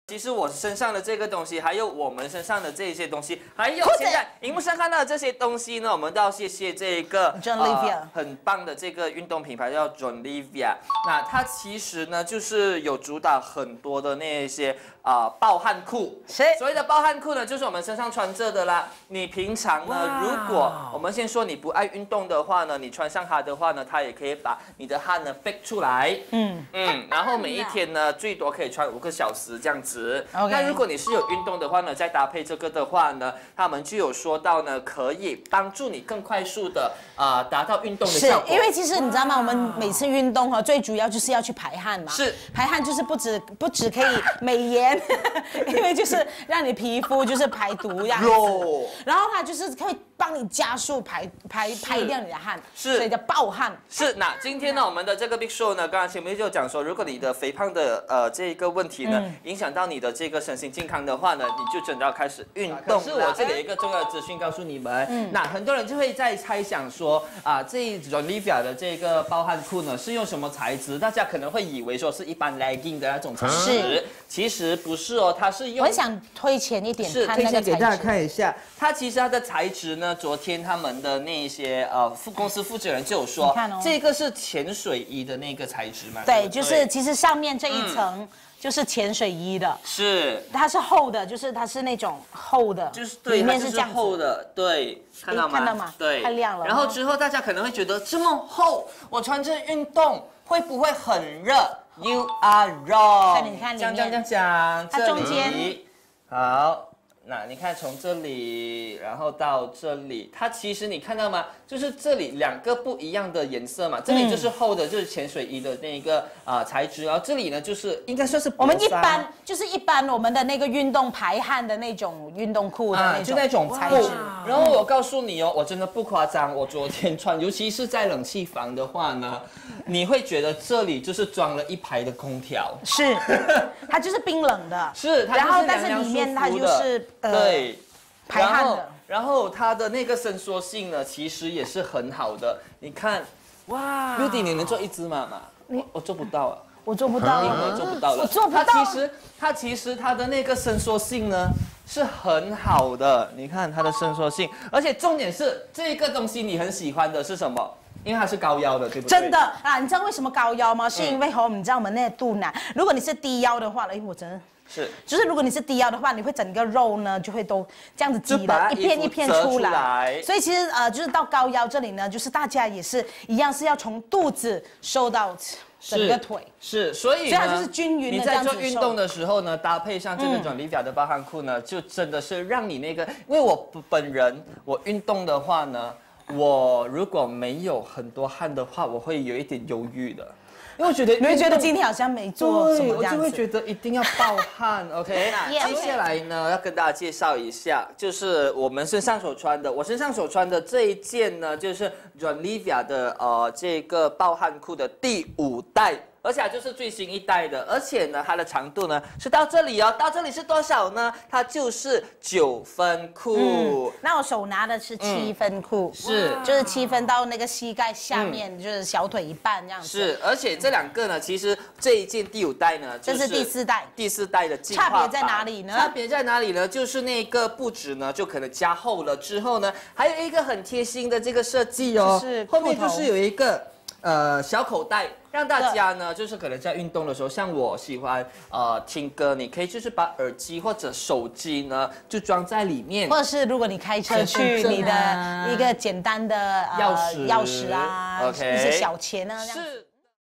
其实我身上的这个东西，还有我们身上的这些东西，还有现在荧幕上看到的这些东西呢，我们都要谢谢这个 John Livia 很棒的这个运动品牌叫 John Livia。那它其实呢，就是有主打很多的那些暴汗裤。 是所谓的暴汗裤呢，就是我们身上穿着的啦。你平常呢，如果我们先说你不爱运动的话呢，你穿上它的话呢，它也可以把你的汗呢逼出来。然后每一天呢，最多可以穿5个小时这样子。那如果你是有运动的话呢，再搭配这个的话呢，他们就有说到呢，可以帮助你更快速的达到运动的效果。 是因为其实你知道吗？我们每次运动哈，最主要就是要去排汗嘛。 是排汗就是不止可以美颜，因为就是让你皮肤就是排毒这样子。然后它就是可以帮你加速排掉你的汗， 是， 所以叫暴汗。 是，那今天呢，我们的这个 Big Show 呢，刚刚前面就讲说，如果你的肥胖的这个问题呢，影响到你的这个身心健康的话呢，你就真的要开始运动。可是我这里有一个重要的资讯告诉你们，那很多人就会在猜想说，这一种 Livia 的这个暴汗裤呢，是用什么材质？大家可能会以为说是一般 legging 的那种材质，其实不是哦，它是用。 我很想推前一点， 是看那个材质。 推荐给大家看一下，它其实它的材质呢，昨天他们的那些公司负责人就有说，这个是潜水衣的那个材质嘛？ 对，就是其实上面这一层。就是潜水衣的， 是它是厚的，就是它是那种厚的， 就是对， 里面是这样厚的，对，看到吗？ 看到吗？ 对， 太亮了。 然后之后大家可能会觉得这么厚，我穿着运动会不会很热 ？You are wrong。 你看里面， 讲， 它中间好。那你看从这里，然后到这里，它其实你看到吗？就是这里2个不一样的颜色嘛，这里就是厚的，就是潜水衣的那个材质，然后这里呢就是应该算是我们一般我们的那个运动排汗的那种运动裤的那种， 就那种材质。然后我告诉你哦，我真的不夸张，我昨天穿，尤其是在冷气房的话呢，你会觉得这里就是装了1排的空调， 是，它就是冰冷的， 是， 然后但是里面它就是对排汗的， 然后它的那个伸缩性呢，其实也是很好的。你看，哇 ，Beauty 你能做1只吗？我做不到啊。 我做不到， 我做不到了。 我做不到。 它其实它的那个伸缩性呢是很好的，你看它的伸缩性，而且重点是这个东西你很喜欢的是什么？因为它是高腰的，对不对？ 真的啊，你知道为什么高腰吗？是因为你知道我们那个肚腩，如果你是低腰的话，我真的。就是如果你是低腰的话，你会整个肉呢就会都这样子挤的，一片一片出来。所以其实就是到高腰这里呢，就是大家也是一样，是要从肚子收到整个腿。 所以它就是均匀的这样子。 你在做运动的时候呢，搭配上这个John Livia的暴汗裤呢，就真的是让你那个，因为我本人我运动的话呢，我如果没有很多汗的话，我会有一点忧郁的。因为我觉得， 你会觉得今天好像没做什么这样子， 我就会觉得一定要暴汗。OK， 那接下来呢，要跟大家介绍一下，就是我们身上所穿的，我身上所穿的这一件呢，就是 John Livia 的这个暴汗裤的第5代。而且就是最新一代的，而且呢，它的长度呢是到这里哦，到这里是多少呢？它就是9分裤。 那我手拿的是7分裤，就是7分到那个膝盖下面，就是小腿一半这样子。 是，而且这2个呢，其实这一件第5代呢， 这是第4代， 第4代的进化版。 差别在哪里呢？ 差别在哪里呢？就是那个布质呢，就可能加厚了之后呢，还有一个很贴心的这个设计哦，后面就是有一个小口袋。让大家呢，就是可能在运动的时候，像我喜欢听歌，你可以就是把耳机或者手机呢就装在里面， 或者是如果你开车去，你的一个简单的钥匙啊，一些小钱啊，这样子。